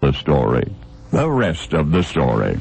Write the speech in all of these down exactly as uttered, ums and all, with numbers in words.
the story. The rest of the story.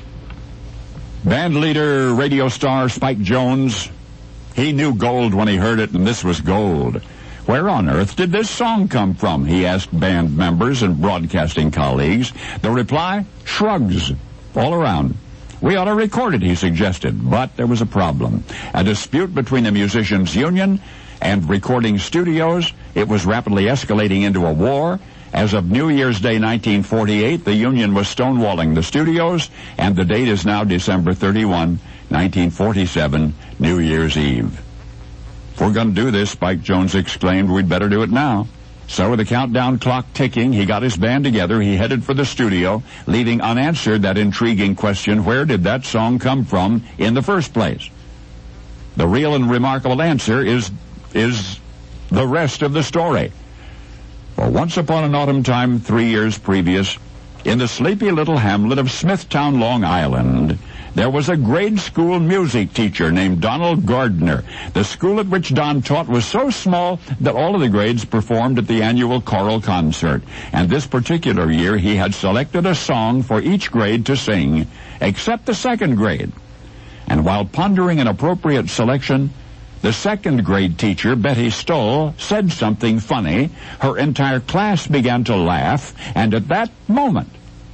Band leader, radio star Spike Jones, he knew gold when he heard it, and this was gold. Where on earth did this song come from? He asked band members and broadcasting colleagues. The reply? Shrugs all around. We ought to record it, he suggested, but there was a problem. A dispute between the musicians' union and recording studios. It was rapidly escalating into a war. As of New Year's Day nineteen forty-eight, the union was stonewalling the studios, and the date is now December thirty-first, nineteen forty-seven, New Year's Eve. If we're going to do this, Spike Jones exclaimed, we'd better do it now. So with the countdown clock ticking, he got his band together, he headed for the studio, leaving unanswered that intriguing question, where did that song come from in the first place? The real and remarkable answer is, is the rest of the story. For once upon an autumn time, three years previous, in the sleepy little hamlet of Smithtown, Long Island, there was a grade school music teacher named Donald Gardner. The school at which Don taught was so small that all of the grades performed at the annual choral concert. And this particular year, he had selected a song for each grade to sing, except the second grade. And while pondering an appropriate selection, the second grade teacher, Betty Stoll, said something funny. Her entire class began to laugh, and at that moment,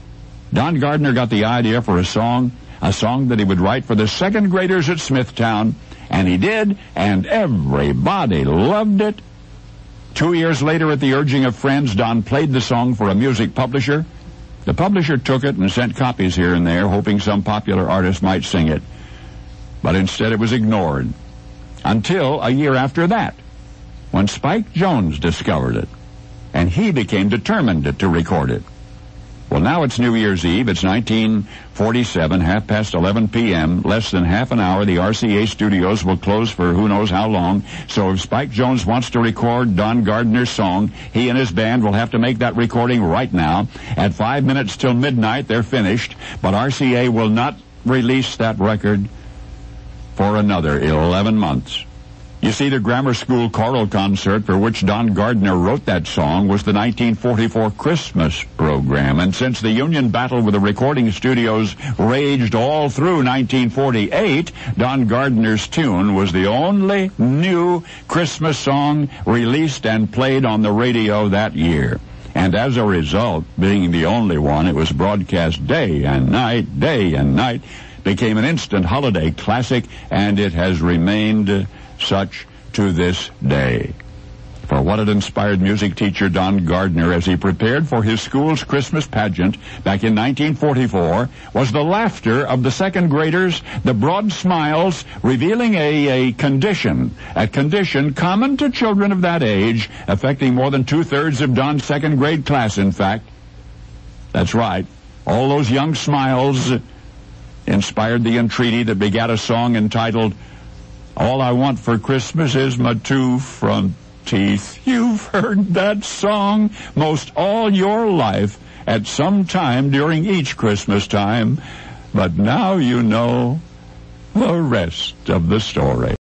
Don Gardner got the idea for a song, a song that he would write for the second graders at Smithtown, and he did, and everybody loved it. Two years later, at the urging of friends, Don played the song for a music publisher. The publisher took it and sent copies here and there, hoping some popular artist might sing it. But instead it was ignored. Until a year after that, when Spike Jones discovered it, and he became determined to record it. Well, now it's New Year's Eve. It's nineteen forty-seven, half past eleven p.m., less than half an hour. The R C A studios will close for who knows how long. So if Spike Jones wants to record Don Gardner's song, he and his band will have to make that recording right now. At five minutes till midnight, they're finished, but R C A will not release that record for another eleven months. You see, the grammar school choral concert for which Don Gardner wrote that song was the nineteen forty-four Christmas program, and since the union battle with the recording studios raged all through nineteen forty-eight, Don Gardner's tune was the only new Christmas song released and played on the radio that year. And as a result, being the only one, it was broadcast day and night, day and night, became an instant holiday classic, and it has remained uh, such to this day. For what had inspired music teacher Don Gardner as he prepared for his school's Christmas pageant back in nineteen forty-four was the laughter of the second graders, the broad smiles, revealing a, a condition, a condition common to children of that age, affecting more than two-thirds of Don's second grade class, in fact. That's right. All those young smiles inspired the entreaty that begat a song entitled, All I Want for Christmas is My Two Front Teeth. You've heard that song most all your life at some time during each Christmas time, but now you know the rest of the story.